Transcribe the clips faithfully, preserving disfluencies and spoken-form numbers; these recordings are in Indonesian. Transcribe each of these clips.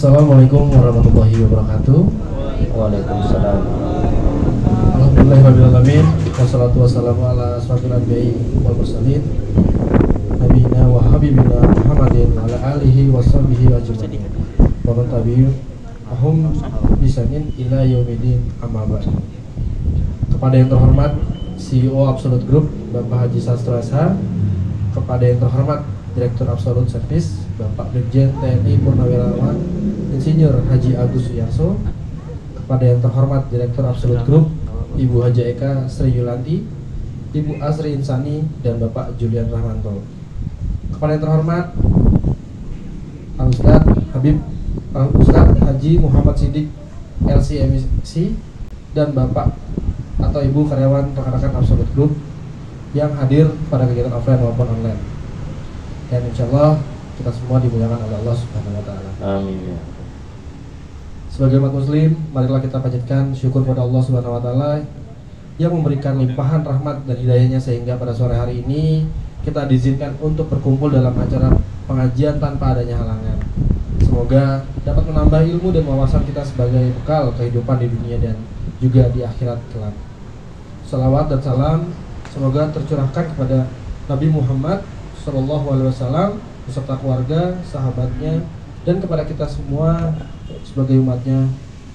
Assalamualaikum warahmatullahi wabarakatuh. Waalaikumsalam. Alhamdulillahirrahmanirrahim. Wassalatu wassalamu ala asrofil anbiya'i wal mursalin nabiyina wa habibina Muhammadin wa ala alihi wa sahbihi wa ajma'in wa man tabi'ahum ahum bisanin ila yaumidin amma ba'd. Kepada yang terhormat C E O Absolute Group Bapak Haji Sastro S H, kepada yang terhormat Direktur Absolute Service Bapak Dirjen T N I Purnawirawan Insinyur Haji Agus Suyarso, kepada yang terhormat Direktur Absolute Group Ibu Haja Eka Sri Yulanti, Ibu Asri Insani, dan Bapak Julian Rahmanto. Kepada yang terhormat Al Ustadz Habib Al Ustadz Haji Muhammad Siddiq L C M C, dan Bapak atau Ibu karyawan rekan-rekan Absolute Group yang hadir pada kegiatan offline maupun online. Dan insya Allah kita semua dimuliakan oleh Allah Subhanahu Wa Taala. Amin. Sebagai umat muslim, marilah kita panjatkan syukur pada Allah Subhanahu Wa Taala yang memberikan limpahan rahmat dan hidayahnya sehingga pada sore hari ini kita diizinkan untuk berkumpul dalam acara pengajian tanpa adanya halangan. Semoga dapat menambah ilmu dan wawasan kita sebagai bekal kehidupan di dunia dan juga di akhirat kelak. Salawat dan salam semoga tercurahkan kepada Nabi Muhammad Shallallahu Alaihi Wasallam beserta keluarga, sahabatnya, dan kepada kita semua sebagai umatnya.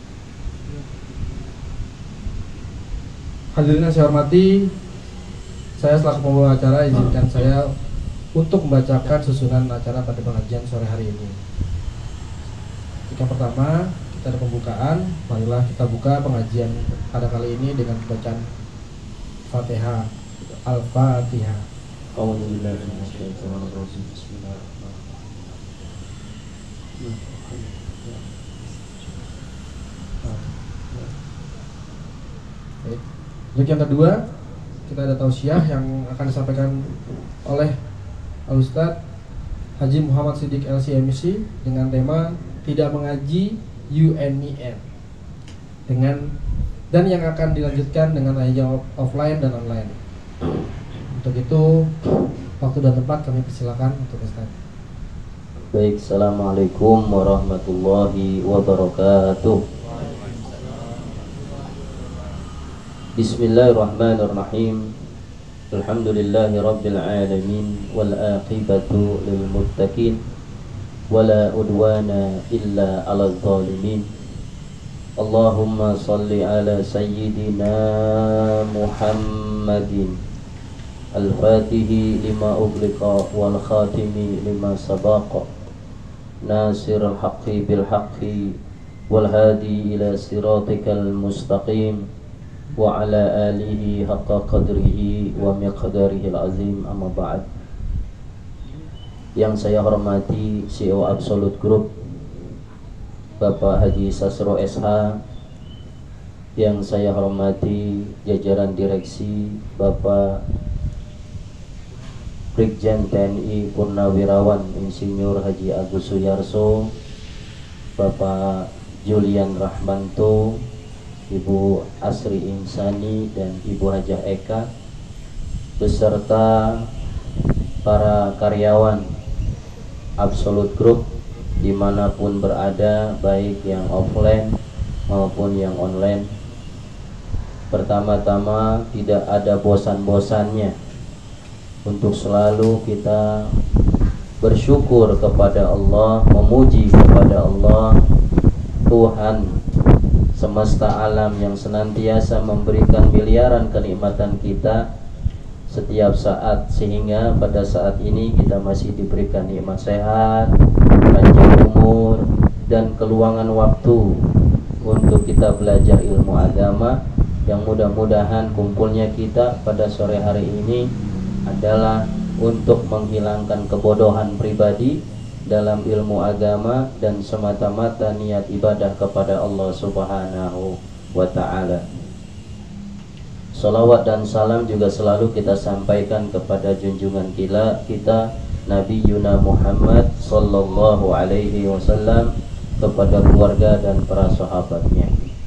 Hadirin yang saya hormati, saya selaku pembawa acara izinkan saya untuk membacakan susunan acara pada pengajian sore hari ini. Yang pertama, kita ada pembukaan. Marilah kita buka pengajian pada kali ini dengan bacaan Fatihah. Al-Fatihah. Baik. Untuk yang kedua, kita ada tausiah yang akan disampaikan oleh Al Ustadz Haji Muhammad Siddiq L C M C dengan tema Tidak Mengaji You and Me and dengan dan yang akan dilanjutkan dengan tanya jawab offline dan online. Untuk itu waktu dan tempat kami persilakan untuk Ustaz. Baik, assalamualaikum warahmatullahi wabarakatuh. Bismillahirrahmanirrahim. Alhamdulillahi rabbil alamin wal aqibatu lil muttaqin wala udwana illa 'alal zalimin. Allahumma salli ala sayyidina Muhammadin al-fatihi lima ughliqa wal khatimi lima sabaqa nasirul haqqi bil haqqi wal hadi ila siratikal mustaqim wa ala alihi haqqa qadrihi wa miqdarihi al-azim. Amma ba'd. Yang saya hormati C E O Absolute Group Bapak Haji Sastro S H, yang saya hormati jajaran direksi Bapak Brigjen T N I Purnawirawan Insinyur Haji Agus Suyarso, Bapak Julian Rahmanto, Ibu Asri Insani, dan Ibu Hajah Eka, beserta para karyawan Absolute Group dimanapun berada, baik yang offline maupun yang online. Pertama-tama, tidak ada bosan-bosannya untuk selalu kita bersyukur kepada Allah, memuji kepada Allah, Tuhan semesta alam yang senantiasa memberikan miliaran kenikmatan kita setiap saat, sehingga pada saat ini kita masih diberikan nikmat sehat, panjang umur, dan keluangan waktu untuk kita belajar ilmu agama. Yang mudah-mudahan kumpulnya kita pada sore hari ini adalah untuk menghilangkan kebodohan pribadi dalam ilmu agama dan semata-mata niat ibadah kepada Allah Subhanahu wa Ta'ala. Salawat dan salam juga selalu kita sampaikan kepada junjungan kita, kita Nabi Yuna Muhammad Sallallahu Alaihi Wasallam, kepada keluarga dan para sahabatnya.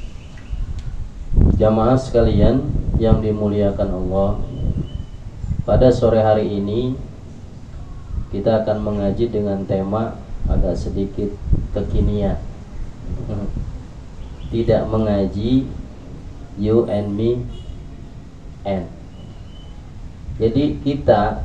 Jamaah sekalian yang dimuliakan Allah, pada sore hari ini kita akan mengaji dengan tema agak sedikit kekinian. Tidak mengaji you and me and. Jadi kita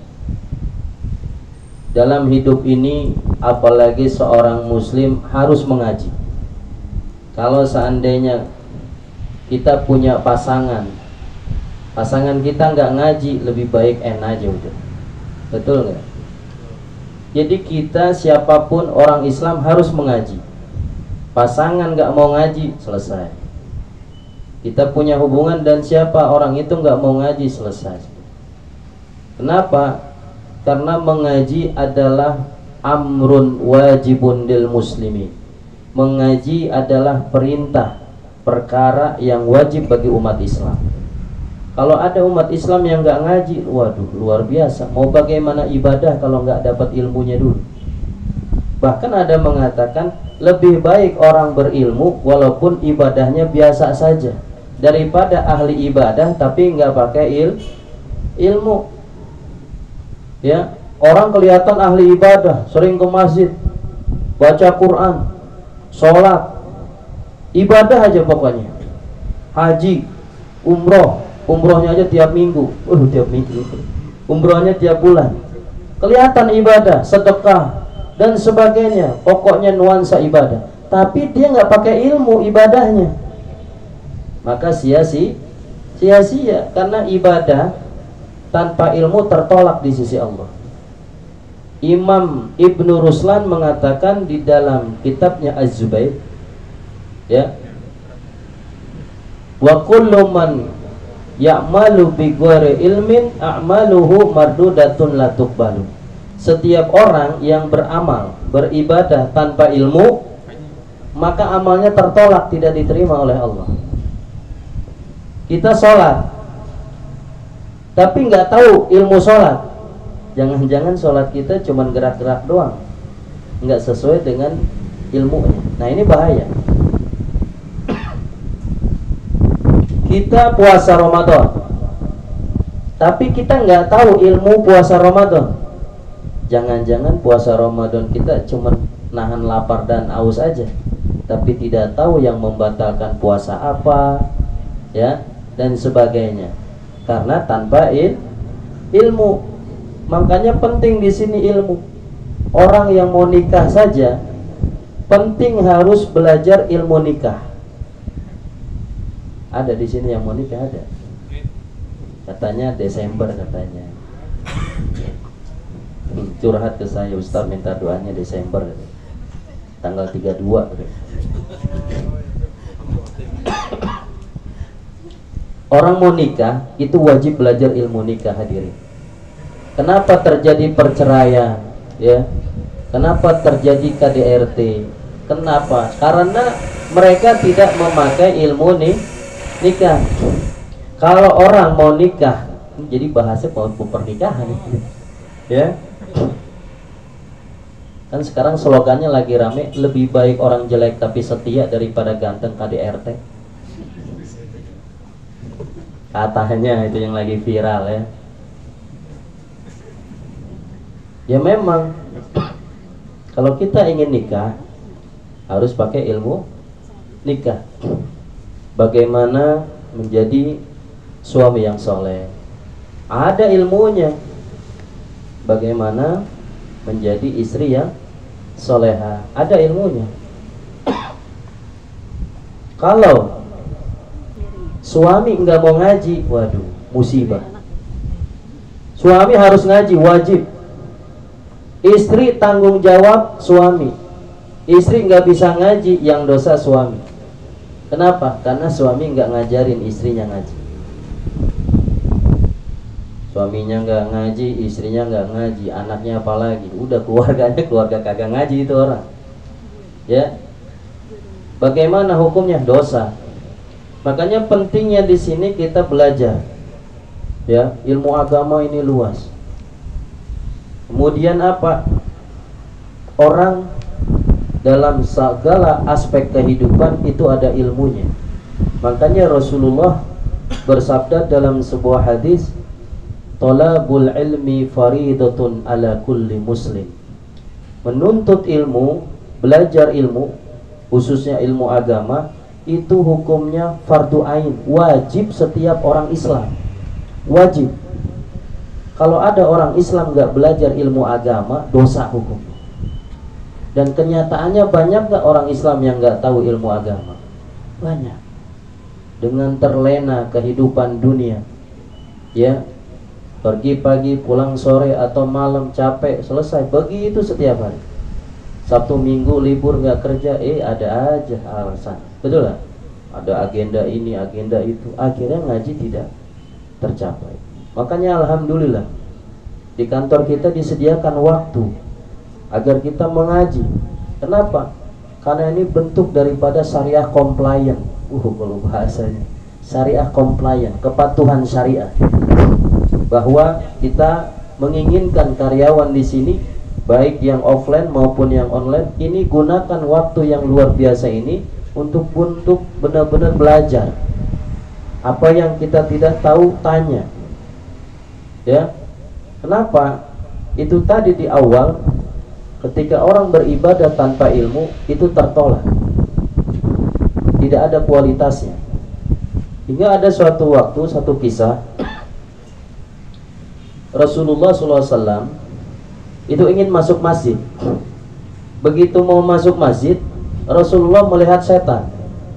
dalam hidup ini, apalagi seorang muslim, harus mengaji. Kalau seandainya kita punya pasangan, pasangan kita nggak ngaji, lebih baik end aja udah. Betul nggak? Jadi kita, siapapun orang Islam, harus mengaji. Pasangan nggak mau ngaji, selesai. Kita punya hubungan dan siapa orang itu nggak mau ngaji, selesai. Kenapa? Karena mengaji adalah amrun wajibun lil muslimin. Mengaji adalah perintah, perkara yang wajib bagi umat Islam. Kalau ada umat Islam yang nggak ngaji, waduh, luar biasa. Mau bagaimana ibadah kalau nggak dapat ilmunya dulu? Bahkan ada mengatakan lebih baik orang berilmu walaupun ibadahnya biasa saja, daripada ahli ibadah tapi nggak pakai il ilmu. Ya, orang kelihatan ahli ibadah, sering ke masjid, baca Quran, sholat, ibadah aja pokoknya. Haji, umroh, umrohnya aja tiap minggu, uh tiap minggu, umrohnya tiap bulan. Kelihatan ibadah, sedekah dan sebagainya, pokoknya nuansa ibadah. Tapi dia nggak pakai ilmu ibadahnya, maka sia-sia, sia-sia, karena ibadah tanpa ilmu tertolak di sisi Allah. Imam Ibnu Ruslan mengatakan di dalam kitabnya Az-Zubair, ya, wa kullu man ya'malu bi ghairi ilmin a'maluhu mardudatun la tuqbalu. Setiap orang yang beramal, beribadah tanpa ilmu, maka amalnya tertolak, tidak diterima oleh Allah. Kita sholat tapi nggak tahu ilmu sholat, jangan-jangan sholat kita cuma gerak-gerak doang, nggak sesuai dengan ilmunya. Nah, ini bahaya. Kita puasa Ramadan tapi kita nggak tahu ilmu puasa Ramadan, jangan-jangan puasa Ramadan kita cuma nahan lapar dan haus aja, tapi tidak tahu yang membatalkan puasa apa, ya, dan sebagainya. Karena tanpa il, ilmu, makanya penting di sini ilmu. Orang yang mau nikah saja penting harus belajar ilmu nikah. Ada di sini yang mau nikah, ada. Katanya Desember katanya. Curhat ke saya, Ustaz minta doanya Desember, tanggal tiga puluh dua. Orang mau nikah itu wajib belajar ilmu nikah, hadirin. Kenapa terjadi perceraian, ya? Kenapa terjadi K D R T? Kenapa? Karena mereka tidak memakai ilmu nih nikah. Kalau orang mau nikah, jadi bahasa mau pernikahan, ya. Kan sekarang slogannya lagi rame, lebih baik orang jelek tapi setia daripada ganteng K D R T. Katanya itu yang lagi viral, ya. Ya memang kalau kita ingin nikah harus pakai ilmu nikah. Bagaimana menjadi suami yang soleh, ada ilmunya. Bagaimana menjadi istri yang soleha, ada ilmunya. Kalau suami nggak mau ngaji, waduh, musibah. Suami harus ngaji, wajib. Istri tanggung jawab suami. Istri nggak bisa ngaji, yang dosa suami. Kenapa? Karena suami nggak ngajarin istrinya ngaji. Suaminya nggak ngaji, istrinya nggak ngaji, anaknya apalagi, udah keluarganya keluarga kagak ngaji itu orang. Ya, bagaimana hukumnya? Dosa. Makanya pentingnya di sini kita belajar, ya, ilmu agama ini luas. Kemudian apa? Orang dalam segala aspek kehidupan itu ada ilmunya. Makanya Rasulullah bersabda dalam sebuah hadis, "Talabul ilmi faridatun ala kulli muslim." Menuntut ilmu, belajar ilmu, khususnya ilmu agama, itu hukumnya fardu ain, wajib setiap orang Islam, wajib. Kalau ada orang Islam nggak belajar ilmu agama, dosa hukumnya. Dan kenyataannya banyak nggak orang Islam yang nggak tahu ilmu agama? Banyak. Dengan terlena kehidupan dunia, ya, pergi pagi pulang sore atau malam capek selesai, begitu setiap hari. Sabtu Minggu libur nggak kerja, eh ada aja alasan, betul lah. Ada agenda ini, agenda itu, akhirnya ngaji tidak tercapai. Makanya alhamdulillah di kantor kita disediakan waktu agar kita mengaji. Kenapa? Karena ini bentuk daripada syariah compliant. Uh, kalau bahasanya syariah compliant, kepatuhan syariah. Bahwa kita menginginkan karyawan di sini, baik yang offline maupun yang online, ini gunakan waktu yang luar biasa ini untuk untuk benar-benar belajar. Apa yang kita tidak tahu, tanya. Ya, kenapa? Itu tadi di awal, ketika orang beribadah tanpa ilmu, itu tertolak, tidak ada kualitasnya. Hingga ada suatu waktu, satu kisah, Rasulullah shallallahu alaihi wasallam itu ingin masuk masjid. Begitu mau masuk masjid, Rasulullah melihat setan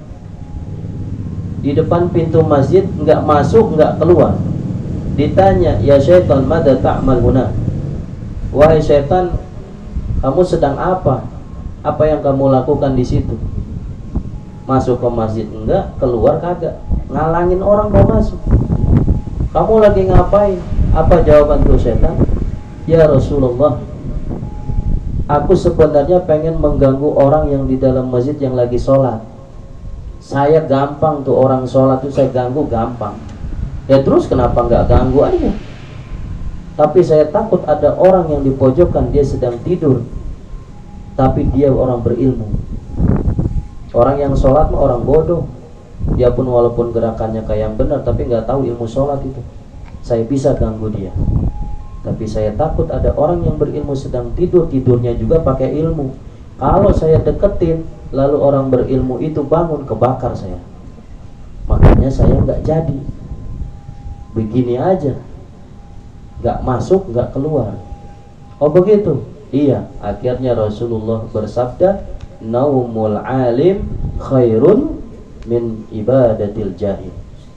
di depan pintu masjid, nggak masuk, nggak keluar. Ditanya, ya syaitan, mada ta'mal huna? Wahai syaitan, kamu sedang apa? Apa yang kamu lakukan di situ? Masuk ke masjid enggak, keluar kagak, ngalangin orang mau masuk. Kamu lagi ngapain? Apa jawaban tuh setan? Ya Rasulullah, aku sebenarnya pengen mengganggu orang yang di dalam masjid yang lagi sholat. Saya gampang tuh, orang sholat tuh saya ganggu gampang. Ya terus kenapa nggak ganggu aja? Tapi saya takut ada orang yang di pojokan, dia sedang tidur, tapi dia orang berilmu. Orang yang sholat mah orang bodoh. Dia pun walaupun gerakannya kayak yang benar, tapi nggak tahu ilmu sholat itu. Saya bisa ganggu dia. Tapi saya takut ada orang yang berilmu sedang tidur, tidurnya juga pakai ilmu. Kalau saya deketin, lalu orang berilmu itu bangun, kebakar saya. Makanya saya nggak jadi. Begini aja, nggak masuk, nggak keluar. Oh begitu? Iya. Akhirnya Rasulullah bersabda, naumul alim khairun min ibadatil jahil.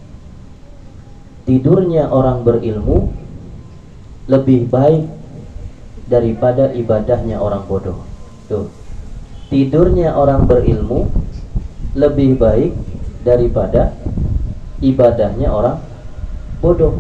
Tidurnya orang berilmu lebih baik daripada ibadahnya orang bodoh. Tuh. Tidurnya orang berilmu lebih baik daripada ibadahnya orang bodoh.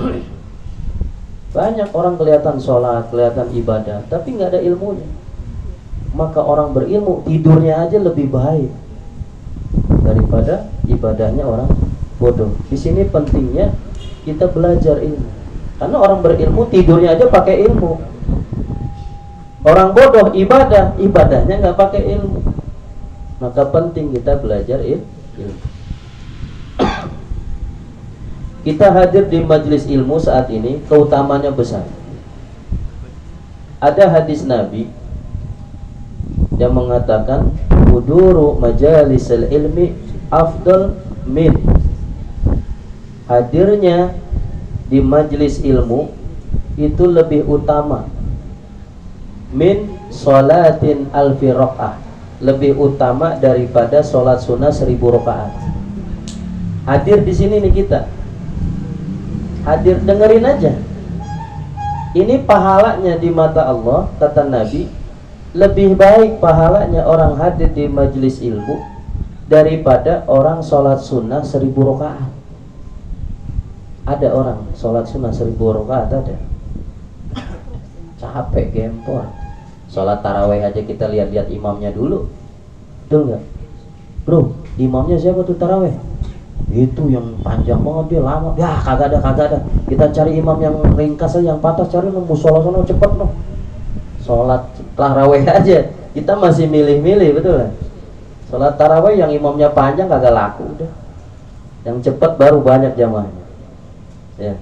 Banyak orang kelihatan sholat, kelihatan ibadah, tapi nggak ada ilmunya. Maka orang berilmu tidurnya aja lebih baik daripada ibadahnya orang bodoh. Di sini pentingnya kita belajar ilmu, karena orang berilmu tidurnya aja pakai ilmu. Orang bodoh ibadah, ibadahnya nggak pakai ilmu. Maka penting kita belajar il ilmu. Kita hadir di majelis ilmu saat ini, keutamanya besar. Ada hadis Nabi yang mengatakan, huduru majalisil ilmi afdal min, hadirnya di majelis ilmu itu lebih utama, min sholatin alfi rakaah, lebih utama daripada sholat sunnah seribu rakaat. Hadir di sini nih kita, hadir, dengerin aja. Ini pahalanya di mata Allah, kata Nabi, lebih baik pahalanya orang hadir di majelis ilmu daripada orang sholat sunnah seribu rakaat. Ada orang sholat sunnah seribu rakaat, ada. Capek gempor. Sholat taraweh aja kita lihat-lihat imamnya dulu, betul nggak? Bro, imamnya siapa tuh taraweh? Itu yang panjang banget, dia lama. Ya kagak ada, kagak ada. Kita cari imam yang ringkas aja, yang patah cari musola sono cepet no. Sholat taraweh aja kita masih milih-milih, betul kan? Sholat taraweh yang imamnya panjang kagak laku udah. Yang cepet baru banyak jamaahnya. Ya.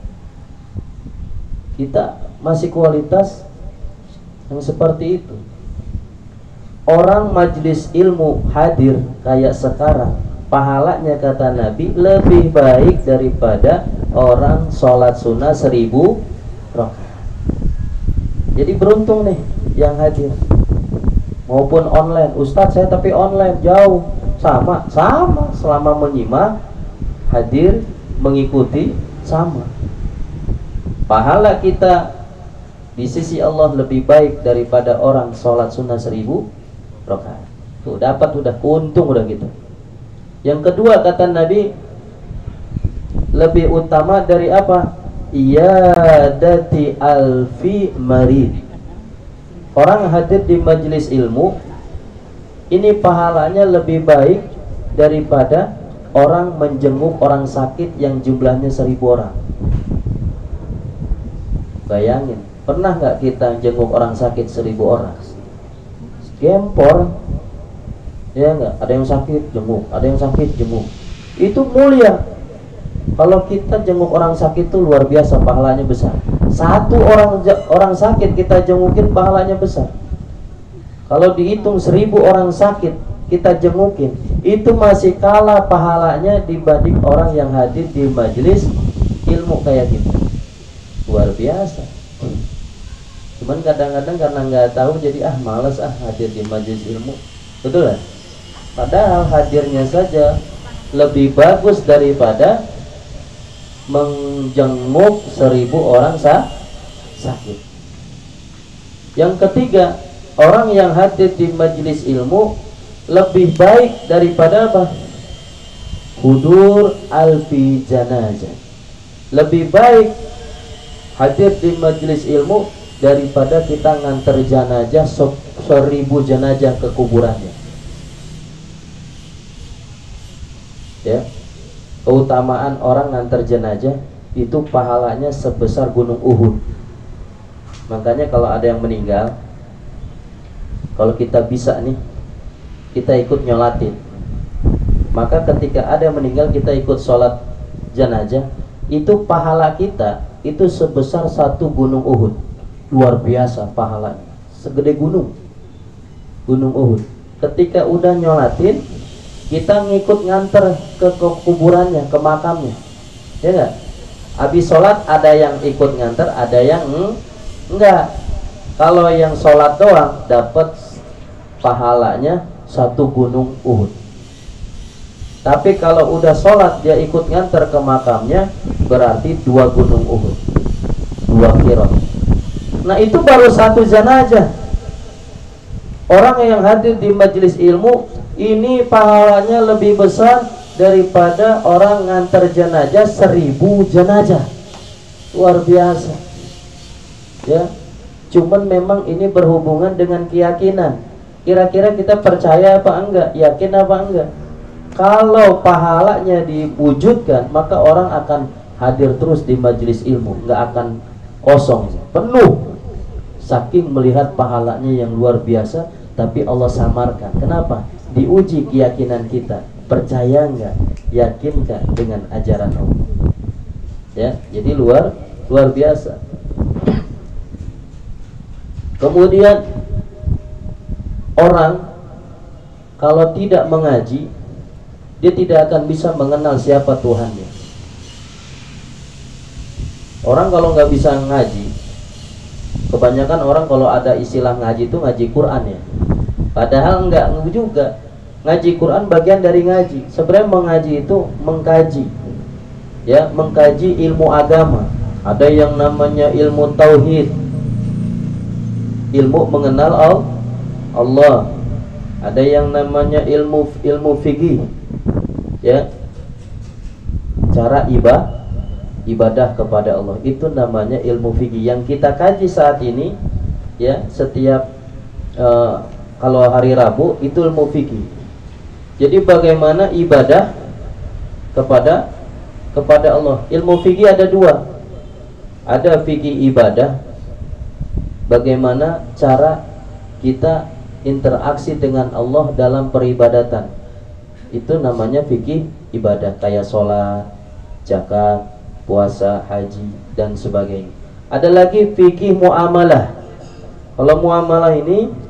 Kita masih kualitas yang seperti itu. orang majlis ilmu hadir kayak sekarang, pahalanya kata Nabi lebih baik daripada orang sholat sunnah seribu rakaat. Jadi beruntung nih yang hadir. Maupun online, Ustadz saya tapi online jauh, sama sama selama menyimak, hadir, mengikuti, sama. Pahala kita di sisi Allah lebih baik daripada orang sholat sunnah seribu rakaat. Tuh dapat udah, untung udah gitu. Yang kedua kata Nabi, lebih utama dari apa? Iyadati alfi marid. Orang hadir di majelis ilmu ini pahalanya lebih baik daripada orang menjenguk orang sakit yang jumlahnya seribu orang. Bayangin, pernah nggak kita jenguk orang sakit seribu orang? Gempor, ya nggak? Ada yang sakit jenguk, ada yang sakit jenguk. Itu mulia. Kalau kita jenguk orang sakit itu luar biasa, pahalanya besar. Satu orang orang sakit kita jengukin, pahalanya besar. Kalau dihitung seribu orang sakit kita jengukin, itu masih kalah pahalanya dibanding orang yang hadir di majelis ilmu kayak gitu. Luar biasa. Cuman kadang-kadang karena nggak tahu jadi ah males ah hadir di majelis ilmu, betul kan? Padahal hadirnya saja lebih bagus daripada menjenguk seribu orang sah, sakit. Yang ketiga, orang yang hadir di majelis ilmu lebih baik daripada apa? Hudur alfi janazah. Lebih baik hadir di majelis ilmu daripada kita nganter jenazah seribu jenazah ke kuburannya. Ya. Keutamaan orang nganter jenazah itu pahalanya sebesar gunung Uhud. Makanya kalau ada yang meninggal, kalau kita bisa nih, kita ikut nyolatin. Maka ketika ada yang meninggal kita ikut sholat jenazah, itu pahala kita itu sebesar satu gunung Uhud. Luar biasa pahalanya, segede gunung gunung Uhud. Ketika udah nyolatin, kita ngikut nganter ke, ke kuburannya, ke makamnya, ya nggak? Habis sholat ada yang ikut nganter, ada yang mm, enggak. Kalau yang sholat doang dapat pahalanya satu gunung Uhud. Tapi kalau udah sholat dia ikut nganter ke makamnya, berarti dua gunung Uhud, dua kirot. Nah itu baru satu jenazah. Orang yang hadir di majelis ilmu ini pahalanya lebih besar daripada orang nganter jenazah seribu jenazah. Luar biasa. Ya, cuman memang ini berhubungan dengan keyakinan. Kira-kira kita percaya apa enggak? Yakin apa enggak? Kalau pahalanya diwujudkan, maka orang akan hadir terus di majelis ilmu, enggak akan kosong, penuh. Saking melihat pahalanya yang luar biasa, tapi Allah samarkan. Kenapa? Diuji keyakinan kita, percaya nggak, yakin nggak dengan ajaran Allah. Ya, jadi luar luar biasa. Kemudian orang kalau tidak mengaji, dia tidak akan bisa mengenal siapa Tuhannya. Orang kalau nggak bisa ngaji, kebanyakan orang kalau ada istilah ngaji itu ngaji Quran ya. Padahal enggak juga. Ngaji Quran bagian dari ngaji. Sebenarnya mengaji itu mengkaji. Ya, mengkaji ilmu agama. Ada yang namanya ilmu tauhid. Ilmu mengenal Allah. Ada yang namanya ilmu ilmu fikih. Ya. Cara ibadah ibadah kepada Allah. Itu namanya ilmu fikih yang kita kaji saat ini ya, setiap uh, kalau hari Rabu itu ilmu fikih. Jadi bagaimana ibadah kepada kepada Allah. Ilmu fikih ada dua. Ada fikih ibadah, bagaimana cara kita interaksi dengan Allah dalam peribadatan. Itu namanya fikih ibadah, kayak sholat, zakat, puasa, haji, dan sebagainya. Ada lagi fikih muamalah. Kalau muamalah ini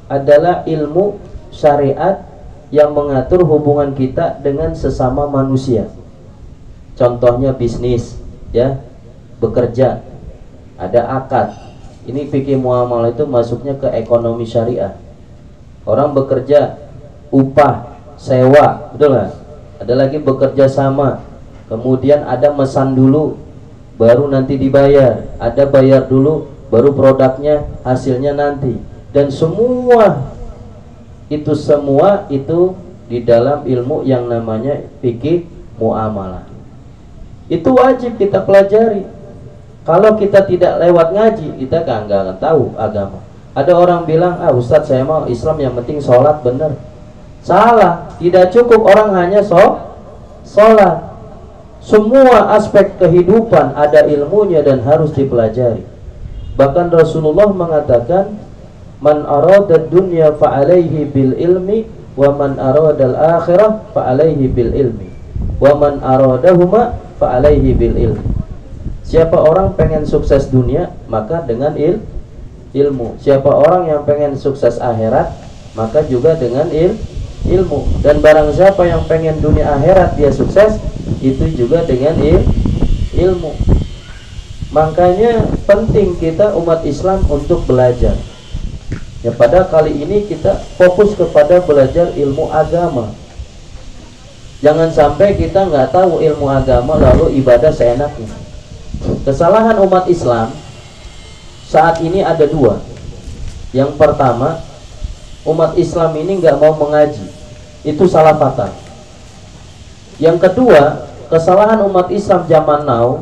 adalah ilmu syariat yang mengatur hubungan kita dengan sesama manusia. Contohnya bisnis, ya, bekerja, ada akad. Ini fikih muamalah itu masuknya ke ekonomi syariah. Orang bekerja, upah, sewa, betul nggak? Ada lagi bekerja sama, kemudian ada mesan dulu, baru nanti dibayar. Ada bayar dulu, baru produknya, hasilnya nanti. Dan semua itu semua itu di dalam ilmu yang namanya fikih muamalah. Itu wajib kita pelajari. Kalau kita tidak lewat ngaji, kita kan nggak akan tahu agama. Ada orang bilang, ah Ustadz saya mau Islam yang penting sholat, bener. Salah, tidak cukup orang hanya so, sholat. Semua aspek kehidupan ada ilmunya dan harus dipelajari. Bahkan Rasulullah mengatakan, man arada dunya fa'alaihi bil ilmi, wa man arada al-akhirah fa'alaihi bil ilmi, wa man aradahuma fa'alaihi bil ilmi. Siapa orang pengen sukses dunia, maka dengan il, ilmu. Siapa orang yang pengen sukses akhirat, maka juga dengan il, ilmu. Dan barang siapa yang pengen dunia akhirat dia sukses, itu juga dengan il, ilmu. Makanya penting kita umat Islam untuk belajar. Ya, pada kali ini kita fokus kepada belajar ilmu agama. Jangan sampai kita nggak tahu ilmu agama lalu ibadah seenaknya. Kesalahan umat Islam saat ini ada dua. Yang pertama, umat Islam ini nggak mau mengaji. Itu salah fatal. Yang kedua, kesalahan umat Islam zaman now,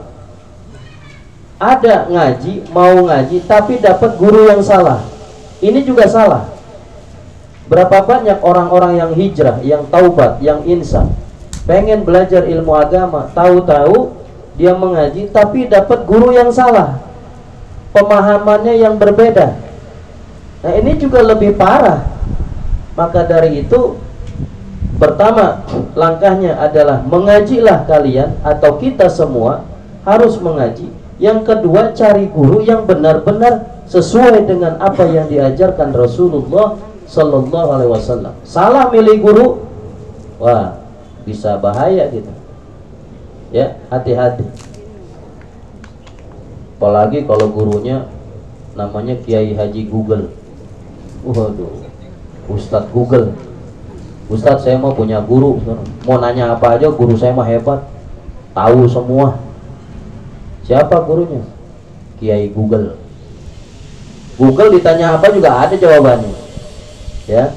ada ngaji, mau ngaji, tapi dapat guru yang salah. Ini juga salah. Berapa banyak orang-orang yang hijrah, yang taubat, yang insaf, pengen belajar ilmu agama, tahu-tahu dia mengaji, tapi dapat guru yang salah, pemahamannya yang berbeda. Nah ini juga lebih parah. Maka dari itu, pertama langkahnya adalah mengajilah kalian, atau kita semua harus mengaji. Yang kedua, cari guru yang benar-benar sesuai dengan apa yang diajarkan Rasulullah Sallallahu Alaihi Wasallam. Salah milih guru, wah bisa bahaya gitu. Ya, hati-hati. Apalagi kalau gurunya namanya Kiai Haji Google. Waduh, Ustadz Google. Ustadz saya mau punya guru, mau nanya apa aja guru saya mah hebat, tahu semua. Siapa gurunya? Kiai Google. Google ditanya apa juga ada jawabannya. Ya,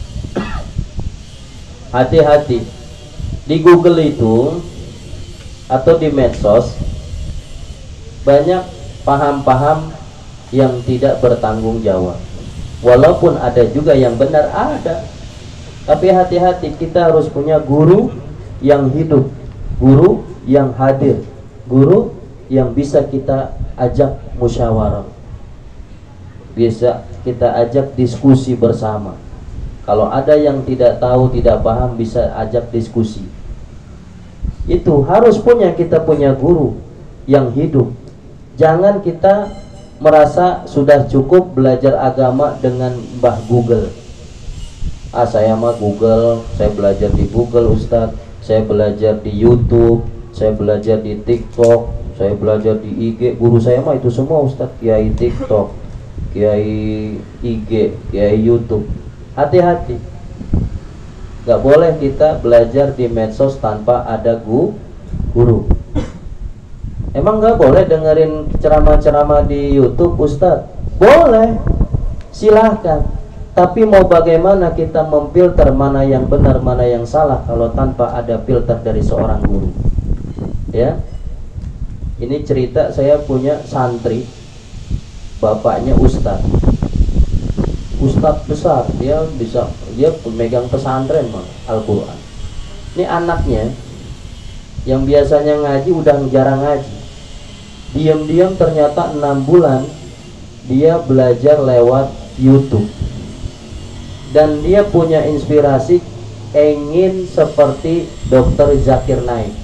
hati-hati. Di Google itu atau di medsos banyak paham-paham yang tidak bertanggung jawab. Walaupun ada juga yang benar, ada. Tapi hati-hati, kita harus punya guru yang hidup, guru yang hadir, guru yang bisa kita ajak musyawarah, bisa kita ajak diskusi bersama. Kalau ada yang tidak tahu, tidak paham, bisa ajak diskusi. Itu harus punya, kita punya guru yang hidup. Jangan kita merasa sudah cukup belajar agama dengan Mbah Google. Ah saya mah Google, saya belajar di Google Ustadz, saya belajar di YouTube, saya belajar di TikTok, saya belajar di I G. Guru saya mah itu semua Ustadz, Kiai TikTok, Kiai I G, Kiai YouTube. Hati-hati, gak boleh kita belajar di medsos tanpa ada gu, guru. Emang gak boleh dengerin ceramah-ceramah di YouTube Ustadz? Boleh, silahkan. Tapi mau bagaimana kita memfilter mana yang benar, mana yang salah kalau tanpa ada filter dari seorang guru? Ya, ini cerita, saya punya santri, bapaknya Ustadz, Ustadz besar, dia bisa, dia pemegang pesantren Al-Quran. Ini anaknya yang biasanya ngaji udah jarang ngaji, diam-diam ternyata enam bulan dia belajar lewat YouTube. Dan dia punya inspirasi ingin seperti dokter Zakir Naik.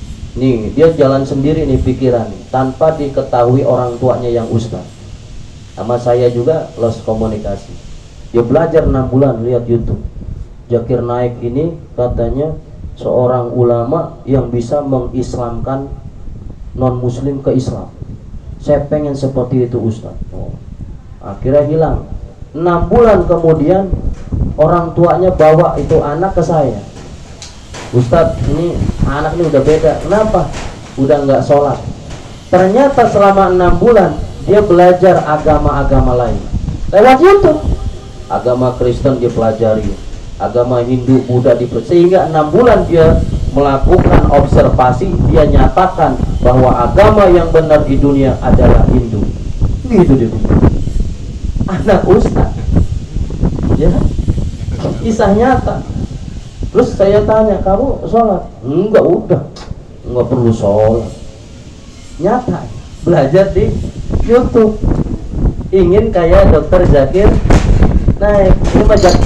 Nih, dia jalan sendiri nih pikiran nih, tanpa diketahui orang tuanya yang ustaz. Sama saya juga lost komunikasi. Dia belajar enam bulan lihat YouTube. Zakir Naik ini katanya seorang ulama yang bisa mengislamkan non muslim ke Islam. Saya pengen seperti itu Ustaz. Oh. Akhirnya hilang. Enam bulan kemudian orang tuanya bawa itu anak ke saya. Ustaz, ini anak ini udah beda. Kenapa? Udah nggak sholat. Ternyata selama enam bulan dia belajar agama-agama lain lewat YouTube. Agama Kristen dipelajari, agama Hindu, Buddha dipelajari, sehingga enam bulan dia melakukan observasi. Dia nyatakan bahwa agama yang benar di dunia adalah Hindu. Gitu dia bilang. Anak ustaz, ya, kisah nyata. Terus saya tanya, kamu sholat? Enggak, udah enggak perlu sholat. Nyata, belajar di YouTube. Ingin kayak dokter Zakir Naik. Ini macam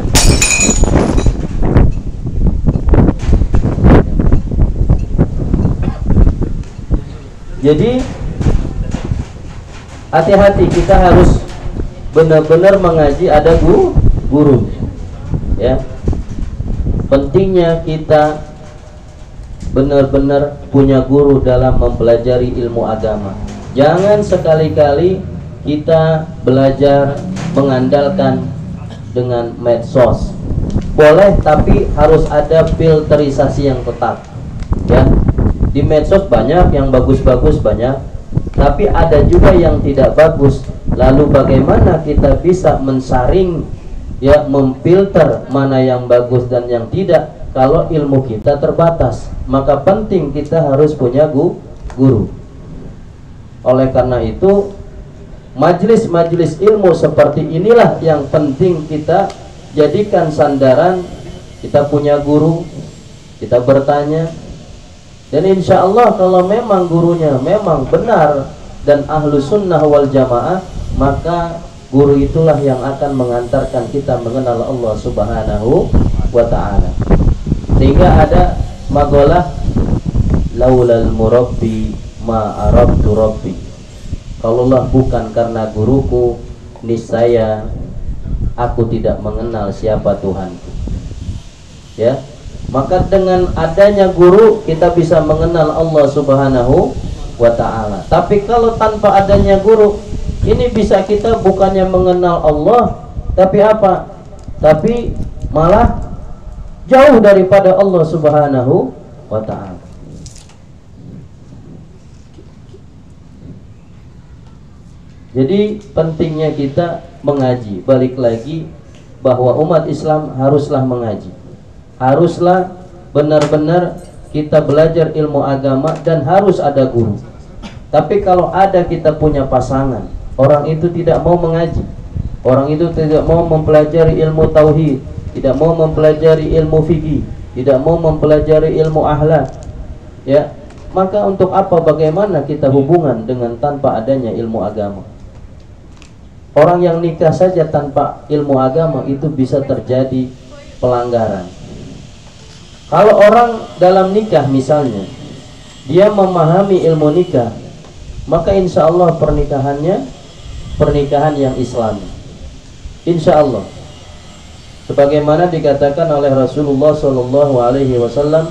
jadi hati-hati, kita harus benar-benar mengaji, ada guru guru ya. Pentingnya kita benar-benar punya guru dalam mempelajari ilmu agama. Jangan sekali-kali kita belajar mengandalkan dengan medsos. Boleh, tapi harus ada filterisasi yang ketat ya. Di medsos banyak yang bagus-bagus, banyak, tapi ada juga yang tidak bagus. Lalu bagaimana kita bisa mensaring ya, memfilter mana yang bagus dan yang tidak kalau ilmu kita terbatas? Maka penting kita harus punya guru. Oleh karena itu, majelis-majelis ilmu seperti inilah yang penting kita jadikan sandaran. Kita punya guru, kita bertanya, dan insya Allah kalau memang gurunya memang benar dan ahlu sunnah wal jamaah, maka guru itulah yang akan mengantarkan kita mengenal Allah subhanahu wa ta'ala. Sehingga ada maqalah, laulal murabbi ma arabtu rabbi. Kalaulah bukan karena guruku, niscaya aku tidak mengenal siapa Tuhanku. Ya, maka dengan adanya guru kita bisa mengenal Allah subhanahu wa ta'ala. Tapi kalau tanpa adanya guru, ini bisa kita bukannya mengenal Allah, tapi apa? Tapi malah jauh daripada Allah subhanahu wa ta'ala. Jadi pentingnya kita mengaji. Balik lagi bahwa umat Islam haruslah mengaji. Haruslah benar-benar kita belajar ilmu agama dan harus ada guru. Tapi kalau ada kita punya pasangan, orang itu tidak mau mengaji, orang itu tidak mau mempelajari ilmu tauhid, tidak mau mempelajari ilmu fikih, tidak mau mempelajari ilmu akhlak, ya, maka untuk apa, bagaimana kita hubungan dengan tanpa adanya ilmu agama? Orang yang nikah saja tanpa ilmu agama itu bisa terjadi pelanggaran. Kalau orang dalam nikah misalnya, dia memahami ilmu nikah, maka insya Allah pernikahannya pernikahan yang Islami, insya Allah. Sebagaimana dikatakan oleh Rasulullah Shallallahu Alaihi Wasallam,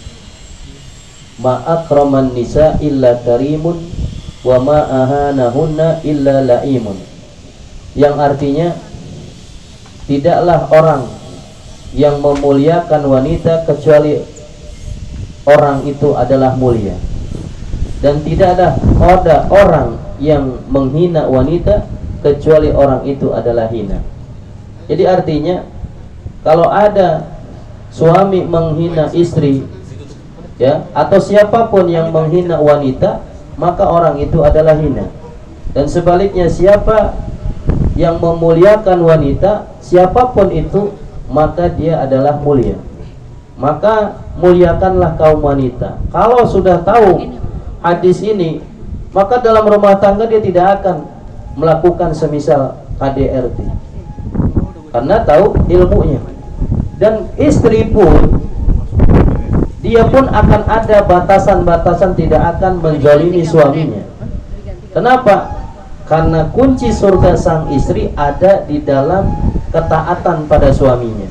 ma akraman nisa illa karimun wa ma ahanahunna illa laimun. Yang artinya, tidaklah orang yang memuliakan wanita kecuali orang itu adalah mulia, dan tidaklah ada orang yang menghina wanita kecuali orang itu adalah hina. Jadi artinya, kalau ada suami menghina istri, ya, atau siapapun yang menghina wanita, maka orang itu adalah hina. Dan sebaliknya, siapa yang memuliakan wanita, siapapun itu, maka dia adalah mulia. Maka muliakanlah kaum wanita. Kalau sudah tahu hadis ini, maka dalam rumah tangga dia tidak akan melakukan semisal K D R T, karena tahu ilmunya. Dan istri pun, dia pun akan ada batasan-batasan, tidak akan menzalimi suaminya. Kenapa? Karena kunci surga sang istri ada di dalam ketaatan pada suaminya.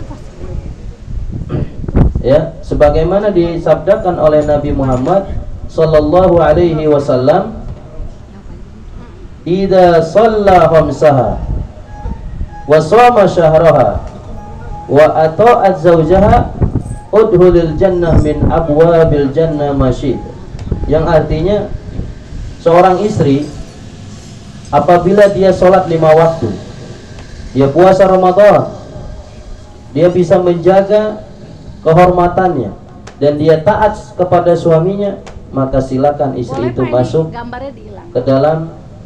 Ya, sebagaimana disabdakan oleh Nabi Muhammad sallallahu alaihi wasallam, "Idza shalla khamsaha wa shama syahraha wa ata'at zawjaha udhulil jannah min abwabil jannah masyid." Yang artinya seorang istri apabila dia sholat lima waktu, dia puasa Ramadan, dia bisa menjaga kehormatannya dan dia taat kepada suaminya, maka silakan istri itu masuk ke dalam,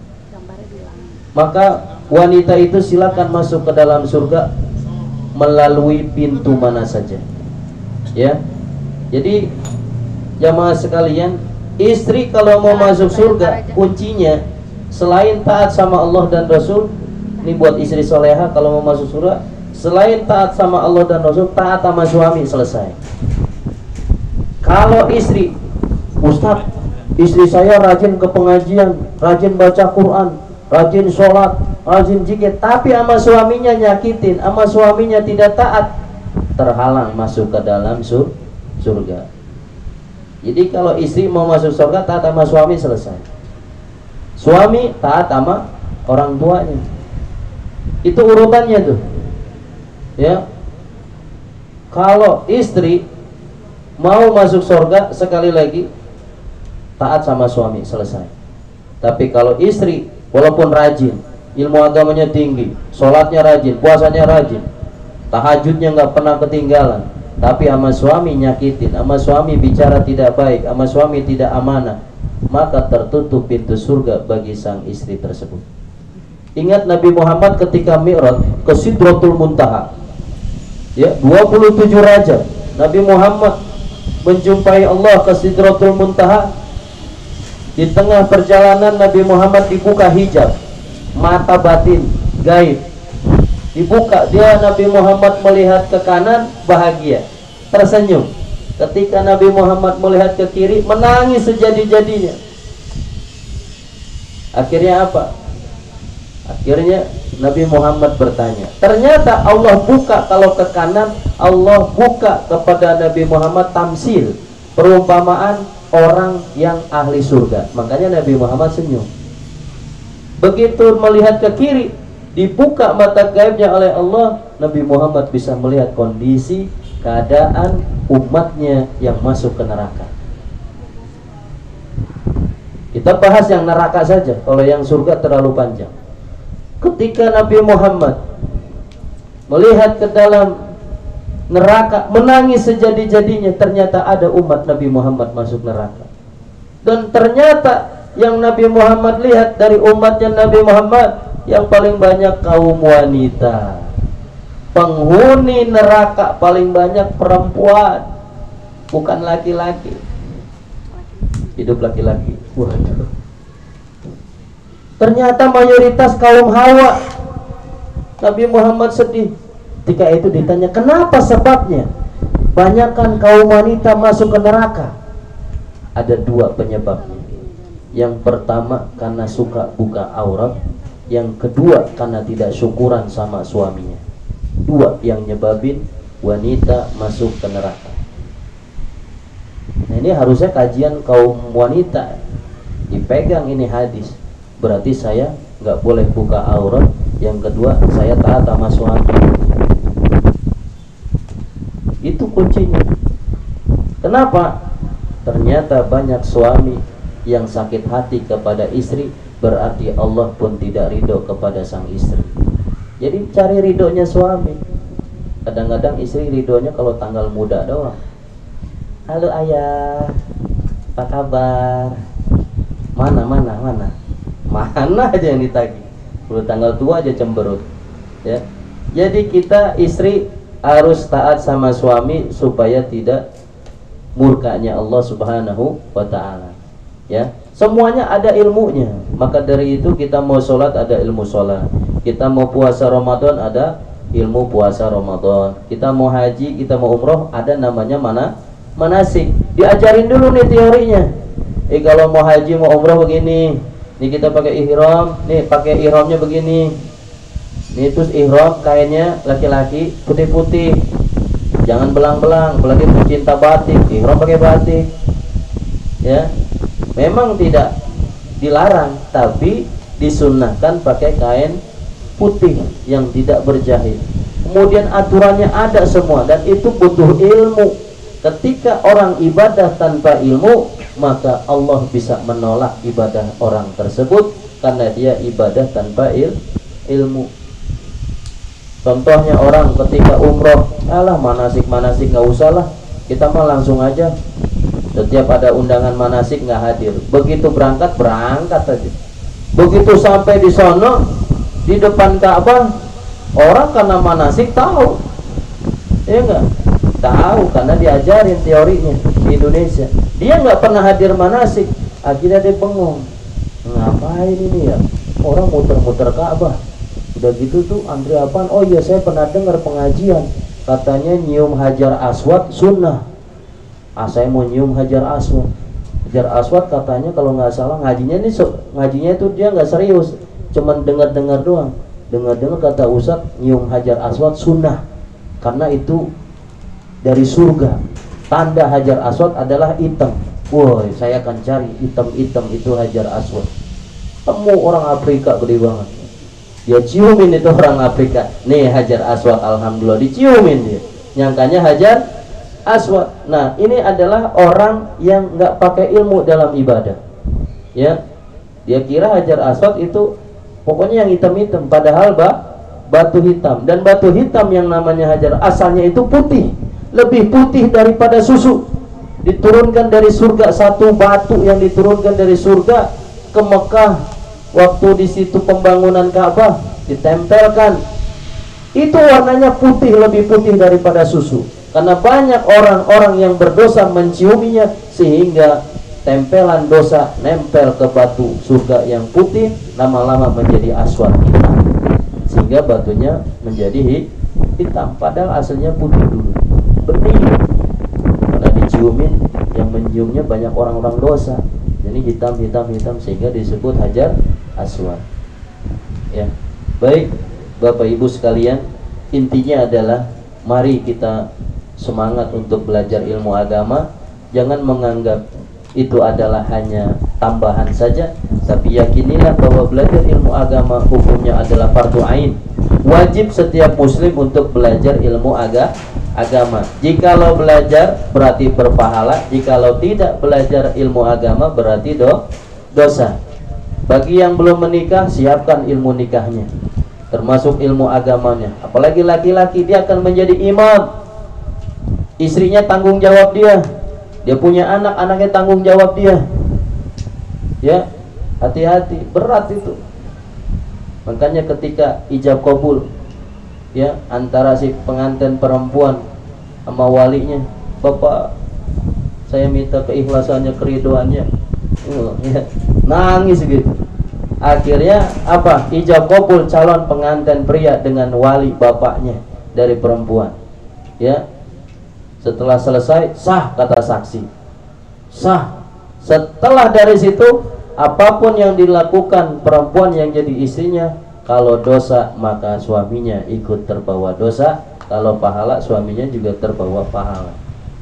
maka wanita itu silakan masuk ke dalam surga melalui pintu mana saja. Ya, jadi jamaah sekalian, istri kalau mau masuk surga, kuncinya selain taat sama Allah dan Rasul, ini buat istri soleha kalau mau masuk surga, selain taat sama Allah dan Rasul, taat sama suami, selesai. Kalau istri, Ustaz, istri saya rajin ke pengajian, rajin baca Quran, rajin sholat, rajin zikir, tapi sama suaminya nyakitin, sama suaminya tidak taat, terhalang masuk ke dalam sur surga. Jadi kalau istri mau masuk surga, taat sama suami, selesai. Suami taat sama orang tuanya. Itu urutannya tuh. Ya, kalau istri mau masuk surga, sekali lagi taat sama suami, selesai. Tapi kalau istri walaupun rajin, ilmu agamanya tinggi, sholatnya rajin, puasanya rajin, tahajudnya nggak pernah ketinggalan, tapi sama suami nyakitin, sama suami bicara tidak baik, sama suami tidak amanah, maka tertutup pintu surga bagi sang istri tersebut. Ingat Nabi Muhammad ketika Mi'raj ke Sidratul Muntaha, ya, dua puluh tujuh raja Nabi Muhammad menjumpai Allah ke Sidratul Muntaha. Di tengah perjalanan Nabi Muhammad dibuka hijab, mata batin gaib dibuka, dia Nabi Muhammad melihat ke kanan bahagia, tersenyum. Ketika Nabi Muhammad melihat ke kiri, menangis sejadi-jadinya. Akhirnya apa? Akhirnya Nabi Muhammad bertanya. Ternyata Allah buka kalau ke kanan, Allah buka kepada Nabi Muhammad tamsil, perumpamaan orang yang ahli surga. Makanya Nabi Muhammad senyum. Begitu melihat ke kiri, dibuka mata gaibnya oleh Allah, Nabi Muhammad bisa melihat kondisi keadaan umatnya yang masuk ke neraka. Kita bahas yang neraka saja, kalau yang surga terlalu panjang. Ketika Nabi Muhammad melihat ke dalam neraka, menangis sejadi-jadinya, ternyata ada umat Nabi Muhammad masuk neraka. Dan ternyata yang Nabi Muhammad lihat dari umatnya Nabi Muhammad, yang paling banyak kaum wanita. Penghuni neraka paling banyak perempuan, bukan laki-laki. Hidup laki-laki. Waduh. Ternyata mayoritas kaum Hawa. Nabi Muhammad sedih. Ketika itu ditanya, kenapa sebabnya banyakkan kaum wanita masuk ke neraka? Ada dua penyebabnya. Yang pertama karena suka buka aurat, yang kedua karena tidak syukuran sama suaminya. Dua yang nyebabin wanita masuk ke neraka. Nah, ini harusnya kajian kaum wanita, dipegang ini hadis. Berarti saya nggak boleh buka aurat. Yang kedua, saya taat sama suami. Itu kuncinya. Kenapa? Ternyata banyak suami yang sakit hati kepada istri, berarti Allah pun tidak ridho kepada sang istri. Jadi cari ridhonya suami. Kadang-kadang istri ridhonya kalau tanggal muda doang. Halo ayah, apa kabar? Mana, mana, mana? Mana aja yang ditagih. Udah tanggal tua aja cemberut. Ya. Jadi kita istri harus taat sama suami supaya tidak murkanya Allah Subhanahu wa taala. Ya. Semuanya ada ilmunya. Maka dari itu kita mau sholat ada ilmu sholat. Kita mau puasa Ramadan ada ilmu puasa Ramadan. Kita mau haji, kita mau umroh ada namanya mana? Manasik. Diajarin dulu nih teorinya. Eh kalau mau haji mau umroh begini, Ini kita pakai ihram, nih pakai ihramnya begini. Nih terus ihram kainnya laki-laki putih-putih. Jangan belang-belang, apalagi pecinta batik, ihram pakai batik. Ya. Memang tidak dilarang, tapi disunnahkan pakai kain putih yang tidak berjahit. Kemudian aturannya ada semua dan itu butuh ilmu. Ketika orang ibadah tanpa ilmu, maka Allah bisa menolak ibadah orang tersebut karena dia ibadah tanpa il ilmu. Contohnya orang ketika umroh, alah manasik-manasik nggak usah lah, kita mah langsung aja. Setiap ada undangan manasik nggak hadir. Begitu berangkat berangkat aja. Begitu sampai di sono di depan Ka'bah, orang karena manasik tahu, ya enggak? Tahu karena diajarin teorinya di Indonesia. Dia nggak pernah hadir manasik, akhirnya dia bengong. Ngapain ini ya? Orang muter-muter Ka'bah. Udah gitu tuh antri apaan? Oh iya saya pernah dengar pengajian, katanya nyium hajar aswad sunnah. Ah saya mau nyium hajar aswad. Hajar aswad katanya kalau nggak salah ngajinya nih ngajinya itu dia nggak serius, cuman dengar-dengar doang. Dengar-dengar kata Ustaz nyium hajar aswad sunnah karena itu dari surga. Tanda hajar aswad adalah hitam. Woi, saya akan cari hitam-hitam itu hajar aswad. Temu orang Afrika gede banget. Dia ciumin itu orang Afrika. Nih hajar aswad, alhamdulillah diciumin dia. Nyangkanya hajar aswad. Nah, ini adalah orang yang nggak pakai ilmu dalam ibadah. Ya, dia kira hajar aswad itu pokoknya yang hitam-hitam, padahal bah, batu hitam. Dan batu hitam yang namanya hajar asalnya itu putih, lebih putih daripada susu. Diturunkan dari surga, satu batu yang diturunkan dari surga ke Mekah waktu di situ pembangunan Ka'bah ditempelkan. Itu warnanya putih, lebih putih daripada susu. Karena banyak orang-orang yang berdosa menciuminya sehingga tempelan dosa nempel ke batu surga yang putih, lama-lama menjadi aswad hitam, sehingga batunya menjadi hitam padahal aslinya putih dulu, bening. Karena diciumin, yang menciumnya banyak orang-orang dosa, jadi hitam hitam hitam sehingga disebut hajar aswad. Ya, baik Bapak Ibu sekalian, intinya adalah mari kita semangat untuk belajar ilmu agama. Jangan menganggap itu adalah hanya tambahan saja, tapi yakinilah bahwa belajar ilmu agama hukumnya adalah fardu ain. Wajib setiap muslim untuk belajar ilmu aga, agama. Jikalau belajar berarti berpahala, jikalau tidak belajar ilmu agama berarti do, dosa. Bagi yang belum menikah, siapkan ilmu nikahnya, termasuk ilmu agamanya. Apalagi laki-laki, dia akan menjadi imam. Istrinya tanggung jawab dia, dia punya anak, anaknya tanggung jawab dia. Ya, hati-hati, berat itu. Makanya ketika ijab kabul, ya, antara si pengantin perempuan sama walinya, bapak, saya minta keikhlasannya, keridoannya, ya, nangis gitu. Akhirnya apa? Ijab kabul calon pengantin pria dengan wali bapaknya dari perempuan. Ya. Setelah selesai, sah kata saksi, sah. Setelah dari situ, apapun yang dilakukan perempuan yang jadi istrinya, kalau dosa maka suaminya ikut terbawa dosa, kalau pahala suaminya juga terbawa pahala.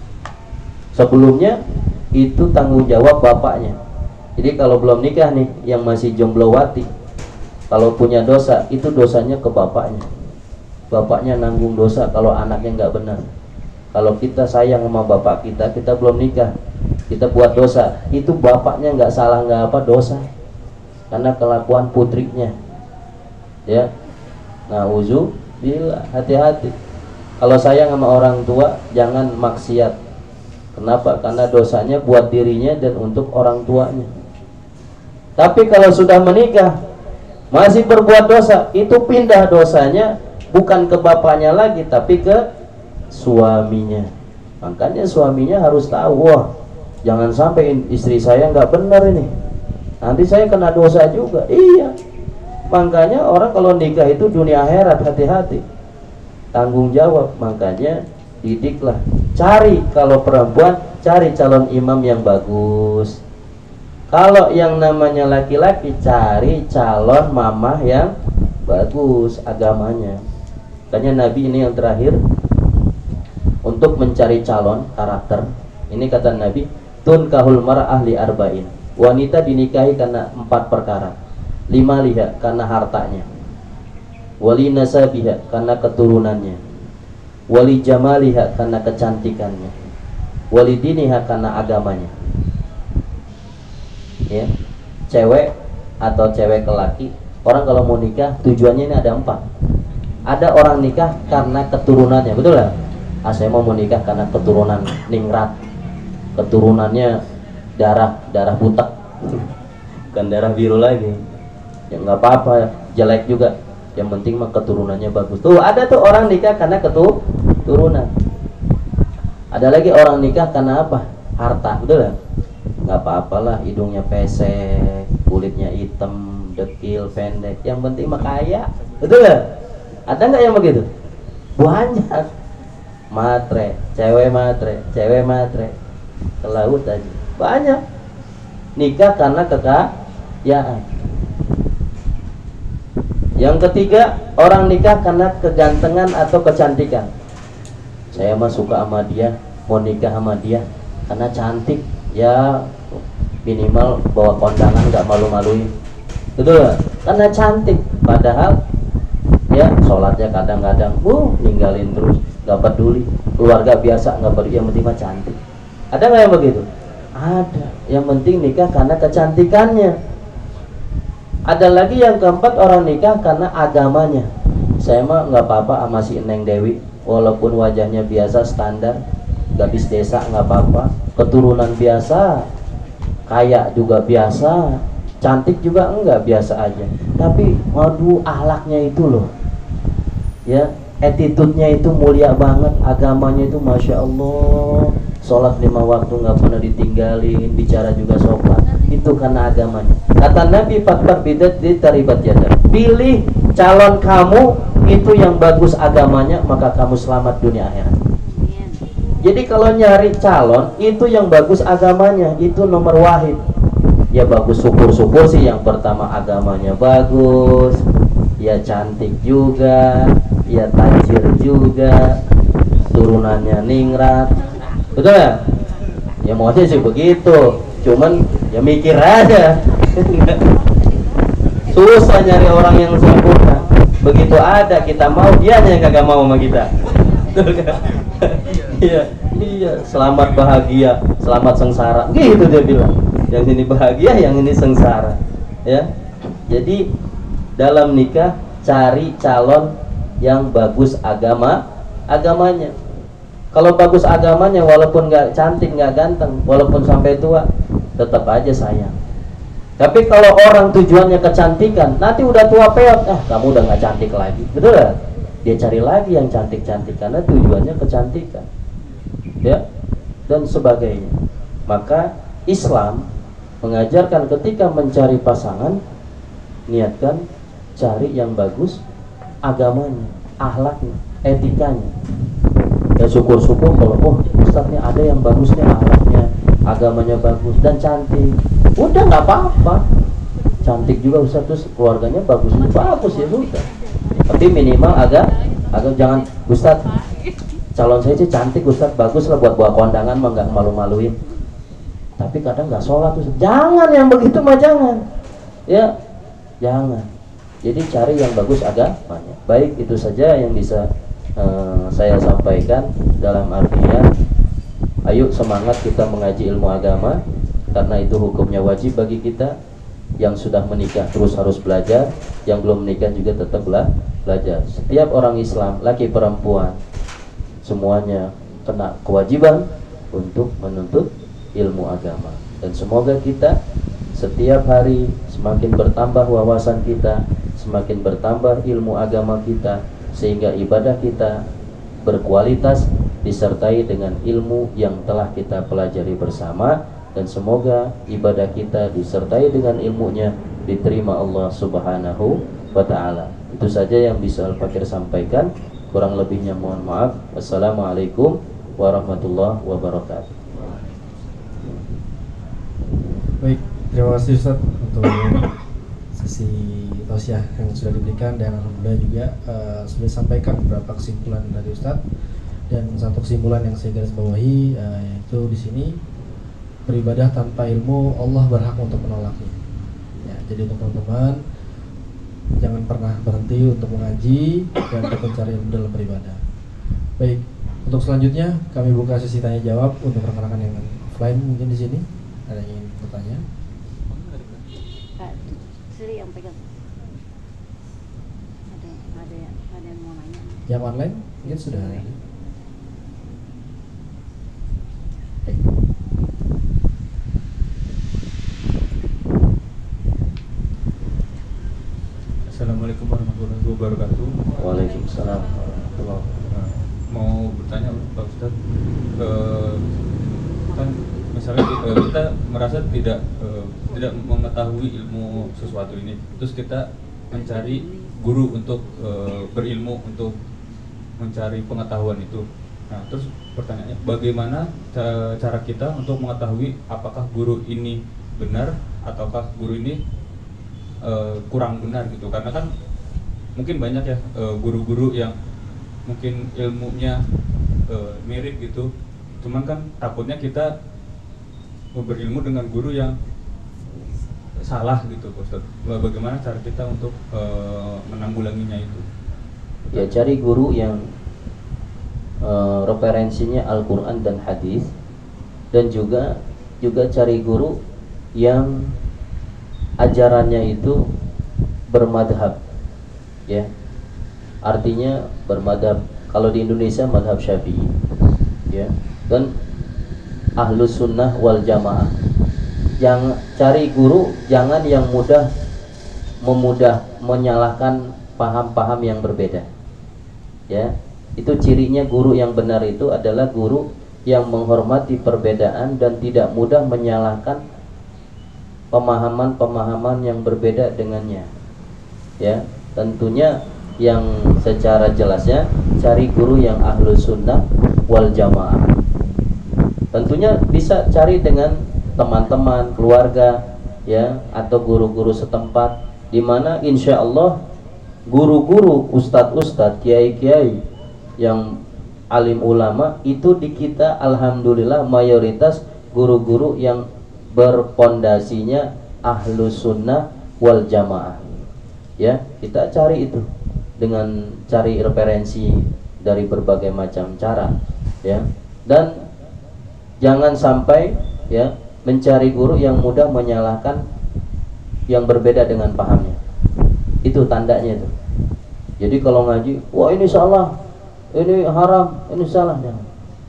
Sebelumnya itu tanggung jawab bapaknya. Jadi kalau belum nikah nih, yang masih jomblowati, kalau punya dosa, itu dosanya ke bapaknya. Bapaknya nanggung dosa kalau anaknya nggak benar. Kalau kita sayang sama bapak kita, kita belum nikah, kita buat dosa, itu bapaknya nggak salah nggak apa, dosa, karena kelakuan putrinya. Ya, nah uzu, bila hati-hati. Kalau sayang sama orang tua, jangan maksiat. Kenapa? Karena dosanya buat dirinya dan untuk orang tuanya. Tapi kalau sudah menikah, masih berbuat dosa, itu pindah dosanya bukan ke bapaknya lagi, tapi ke suaminya. Makanya suaminya harus tahu, wah, jangan sampai istri saya nggak benar ini, nanti saya kena dosa juga. Iya, makanya orang kalau nikah itu dunia akhirat, hati-hati, tanggung jawab. Makanya didiklah, cari kalau perempuan, cari calon imam yang bagus. Kalau yang namanya laki-laki, cari calon mamah yang bagus agamanya. Makanya Nabi ini yang terakhir untuk mencari calon karakter. Ini kata Nabi, tunkahul mar'ah li arba'in. Wanita dinikahi karena empat perkara. Lima liha karena hartanya, wali nasabiha karena keturunannya, wali jamaliha karena kecantikannya, wali diniha karena agamanya. Ya, cewek atau cewek ke laki, orang kalau mau nikah tujuannya ini ada empat. Ada orang nikah karena keturunannya, betul lah. Ah, saya mau menikah karena keturunan ningrat, keturunannya darah darah butek, bukan darah biru lagi. Ya nggak apa-apa, jelek juga. Yang penting mah keturunannya bagus. Tuh ada tuh orang nikah karena keturunan. Ada lagi orang nikah karena apa? Harta, betul lah. Nggak apa-apalah, hidungnya pesek, kulitnya hitam, dekil, pendek. Yang penting mah kaya, betul lah. Ada nggak yang begitu? Banyak. Matre, cewek matre, cewek matre, ke laut aja. Banyak. Nikah karena kekayaan. Yang ketiga, orang nikah karena kegantengan atau kecantikan. Saya mah suka sama dia, mau nikah sama dia karena cantik. Ya minimal bawa kondangan nggak malu-maluin, betul gak? Karena cantik. Padahal ya sholatnya kadang-kadang uh ninggalin terus, nggak peduli. Keluarga biasa nggak peduli, yang penting mah cantik. Ada nggak yang begitu? Ada. Yang penting nikah karena kecantikannya. Ada lagi yang keempat, orang nikah karena agamanya. Saya mah nggak apa-apa sama si Neng Dewi, walaupun wajahnya biasa standar, gadis desa nggak apa-apa, keturunan biasa, kaya juga biasa, cantik juga enggak, biasa aja. Tapi waduh ahlaknya itu loh, ya attitude-nya itu mulia banget, agamanya itu masya Allah, sholat lima waktu nggak pernah ditinggalin, bicara juga sopan. Itu karena agamanya. Kata Nabi, faktar bidat ditaribat yada. Pilih calon kamu itu yang bagus agamanya, maka kamu selamat dunia akhirat. Jadi kalau nyari calon itu yang bagus agamanya, itu nomor wahid. Ya bagus, syukur-syukur sih yang pertama agamanya bagus, ya cantik juga, ya tajir juga, turunannya ningrat, betul ya? Ya maunya sih begitu, cuman ya mikir aja. Susah nyari orang yang sempurna. Begitu ada kita mau, dia yang kagak mau sama kita. Iya, iya, selamat bahagia, selamat sengsara. Gitu dia bilang. Yang ini bahagia, yang ini sengsara. Ya. Jadi dalam nikah cari calon yang bagus agama, agamanya. Kalau bagus agamanya, walaupun nggak cantik, nggak ganteng, walaupun sampai tua, tetap aja sayang. Tapi kalau orang tujuannya kecantikan, nanti udah tua peot, ah kamu udah nggak cantik lagi, betul gak? Dia cari lagi yang cantik-cantik karena tujuannya kecantikan, ya, dan sebagainya. Maka Islam mengajarkan ketika mencari pasangan, niatkan cari yang bagus agamanya, akhlaknya, etikanya. Ya syukur-syukur kalau oh Ustaz nih ada yang bagus nih, akhlaknya, agamanya bagus dan cantik, udah nggak apa-apa. Cantik juga Ustaz, terus keluarganya bagus, bagus ya sudah. Tapi minimal agak agak jangan Ustaz, calon saya sih cantik Ustaz, bagus lah buat bawa kondangan mah nggak malu-maluin. Tapi kadang nggak sholat Ustaz. Jangan yang begitu mah jangan. Ya jangan. Jadi cari yang bagus agamanya. Baik, itu saja yang bisa Uh, saya sampaikan dalam artian ayo semangat kita mengaji ilmu agama, karena itu hukumnya wajib bagi kita. Yang sudah menikah terus harus belajar, yang belum menikah juga tetaplah belajar. Setiap orang Islam, laki perempuan, semuanya kena kewajiban untuk menuntut ilmu agama. Dan semoga kita setiap hari semakin bertambah wawasan kita, semakin bertambah ilmu agama kita, sehingga ibadah kita berkualitas disertai dengan ilmu yang telah kita pelajari bersama, dan semoga ibadah kita disertai dengan ilmunya diterima Allah Subhanahu wa ta'ala. Itu saja yang bisa Al-Fakir sampaikan, kurang lebihnya mohon maaf. Wassalamualaikum warahmatullahi wabarakatuh. Baik, Terima kasih Ustaz untuk sesi tausiah yang sudah diberikan, dan alhamdulillah juga uh, sudah disampaikan beberapa kesimpulan dari Ustaz. Dan satu kesimpulan yang saya garis bawahi uh, yaitu di sini, beribadah tanpa ilmu Allah berhak untuk menolaknya. Ya, jadi untuk teman-teman jangan pernah berhenti untuk mengaji dan untuk mencari ilmu dalam beribadah. Baik, untuk selanjutnya kami buka sesi tanya jawab untuk rekan-rekan yang offline. Mungkin di sini ada yang ingin bertanya. Sri yang pegang. Ada ada ada yang mau nanya. Yang online mungkin sudah ada. Assalamualaikum warahmatullahi wabarakatuh. Waalaikumsalam warahmatullahi wabarakatuh. Nah, mau bertanya Pak Ustadz, eh, kan misalnya kita, kita merasa tidak eh, tidak mengetahui ilmu sesuatu ini, terus kita mencari guru untuk eh, berilmu, untuk mencari pengetahuan itu. Nah, terus pertanyaannya, bagaimana cara, cara kita untuk mengetahui apakah guru ini benar ataukah guru ini uh, kurang benar gitu? Karena kan mungkin banyak ya uh, guru-guru yang mungkin ilmunya uh, mirip gitu, cuman kan takutnya kita berilmu dengan guru yang salah gitu, Ustaz. Bagaimana cara kita untuk uh, menanggulanginya itu? Ya, cari guru yang Uh, referensinya Al-Quran dan hadis, dan juga juga cari guru yang ajarannya itu bermadhab, ya, artinya bermadhab. Kalau di Indonesia madhab Syafi'i, ya, dan Ahlus Sunnah wal Jamaah. Jangan cari guru jangan yang mudah memudah menyalahkan paham-paham yang berbeda, ya. Itu cirinya guru yang benar itu adalah guru yang menghormati perbedaan dan tidak mudah menyalahkan pemahaman-pemahaman yang berbeda dengannya. Ya, tentunya yang secara jelasnya cari guru yang ahlus sunnah wal jamaah. Tentunya bisa cari dengan teman-teman, keluarga, ya, atau guru-guru setempat, di mana insya Allah guru-guru, ustadz-ustadz, kiai-kiai yang alim ulama itu di kita alhamdulillah mayoritas guru-guru yang berpondasinya ahlus sunnah wal jamaah. Ya, kita cari itu dengan cari referensi dari berbagai macam cara, ya. Dan jangan sampai, ya, mencari guru yang mudah menyalahkan yang berbeda dengan pahamnya. Itu tandanya itu. Jadi kalau ngaji, wah ini salah, ini haram, ini salah, jangan.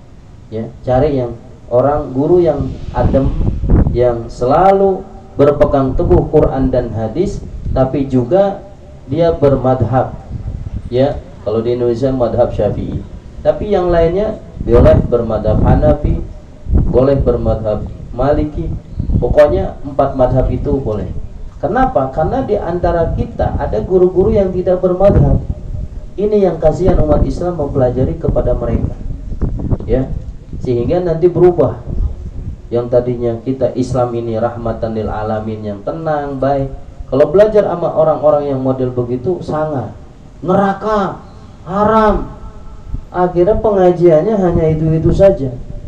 Ya, cari yang orang guru yang adem, yang selalu berpegang teguh Quran dan hadis, tapi juga dia bermadhab. Ya, kalau di Indonesia madhab Syafi'i, tapi yang lainnya boleh bermadhab Hanafi, boleh bermadhab Maliki, pokoknya empat madhab itu boleh. Kenapa? Karena di antara kita ada guru-guru yang tidak bermadhab. Ini yang kasihan umat Islam mempelajari kepada mereka, ya, sehingga nanti berubah. Yang tadinya kita Islam ini rahmatan lil alamin, yang tenang, baik, kalau belajar sama orang-orang yang model begitu sangat neraka, haram, akhirnya pengajiannya hanya itu-itu saja,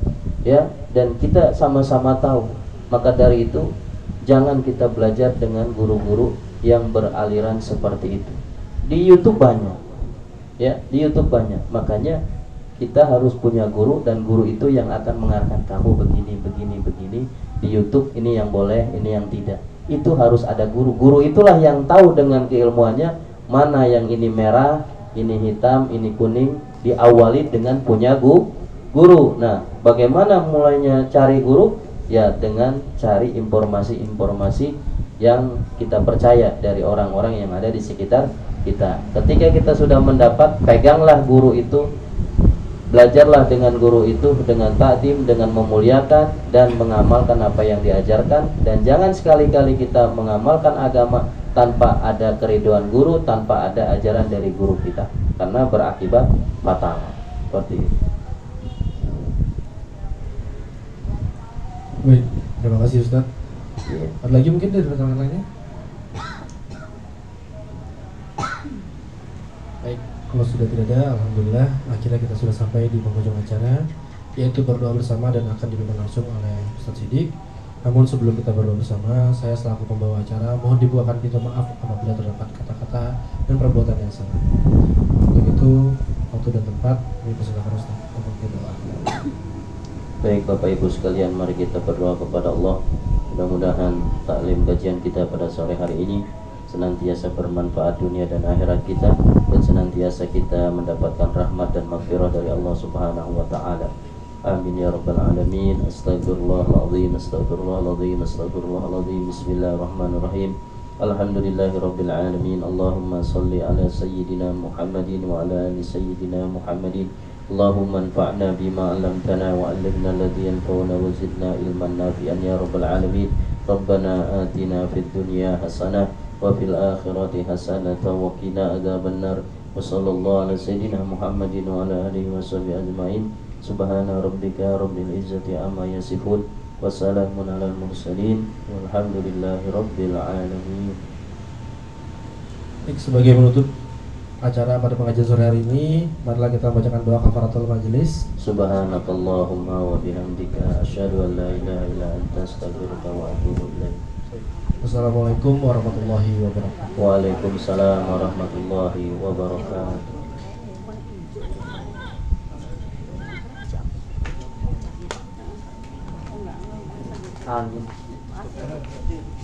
ya. Dan kita sama-sama tahu, maka dari itu jangan kita belajar dengan guru-guru yang beraliran seperti itu. Di YouTube banyak, ya, di YouTube banyak. Makanya kita harus punya guru, dan guru itu yang akan mengarahkan kamu begini, begini, begini. Di YouTube ini yang boleh, ini yang tidak. Itu harus ada guru. Guru itulah yang tahu dengan keilmuannya mana yang ini merah, ini hitam, ini kuning. Diawali dengan punya gu, guru. Nah, bagaimana mulainya cari guru? Ya, dengan cari informasi-informasi yang kita percaya dari orang-orang yang ada di sekitar kita. Ketika kita sudah mendapat, peganglah guru itu, belajarlah dengan guru itu dengan takdim, dengan memuliakan dan mengamalkan apa yang diajarkan. Dan jangan sekali-kali kita mengamalkan agama tanpa ada keriduan guru, tanpa ada ajaran dari guru kita, karena berakibat fatal. Seperti itu. Baik, terima kasih Ustaz. Iya. Ada lagi mungkin dari rekan-rekan lainnya? Baik, kalau sudah tidak ada, alhamdulillah akhirnya kita sudah sampai di penghujung acara, yaitu berdoa bersama dan akan dipimpin langsung oleh Ustadz Siddiq. Namun sebelum kita berdoa bersama, saya selaku pembawa acara mohon dibukakan pintu maaf apabila terdapat kata-kata dan perbuatan yang salah. Untuk itu, waktu dan tempat, kami persilakan Ustadz untuk berdoa. Baik Bapak Ibu sekalian, mari kita berdoa kepada Allah. Mudah-mudahan taklim kajian kita pada sore hari ini senantiasa bermanfaat dunia dan akhirat kita, dan senantiasa kita mendapatkan rahmat dan maghfirah dari Allah Subhanahu wa taala. Amin ya rabbal alamin. Astaghfirullahaladzim, astaghfirullahaladzim, astaghfirullahaladzim. Bismillahirrahmanirrahim. Alhamdulillahi rabbil alamin. Allahumma salli ala sayyidina Muhammadin wa ala ali sayyidina Muhammadin. Allahumma anfa'na bima 'allamtana wa 'allimna alladhi yanfa'una wa zidna ilman nafi'an ya rabbal alamin. Rabbana atina fid dunya hasanah wa fil akhirati hasanah wa qina adzabannar. Wa sallallahu ala sayyidina Muhammadin wa ala alihi washabihi ajmain. Subhana rabbika rabbil izzati amma yasifun wa salamun alal mursalin walhamdulillahi rabbil alamin. Baik, sebagai menutup acara pada pengajian sore hari ini, marilah kita bacakan doa kafaratul majelis. Subhanakallahumma wa bihamdika asyhadu an la ilaha illa anta astaghfiruka wa atubu ilaik. Wassalamualaikum warahmatullahi wabarakatuh. Waalaikumsalam warahmatullahi wabarakatuh. Amin.